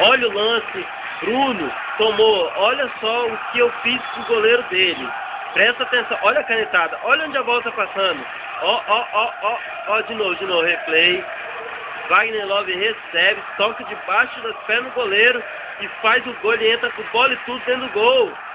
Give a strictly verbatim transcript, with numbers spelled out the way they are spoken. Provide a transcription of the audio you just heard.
Olha o lance. Bruno tomou. Olha só o que eu fiz com o goleiro dele. Presta atenção. Olha a canetada. Olha onde a bola tá passando. Ó, ó, ó, ó. Ó, de novo, de novo. Replay. Wagner Love recebe. Toca debaixo das pernas do goleiro. E faz o gol. Ele entra com bola e tudo dentro do gol.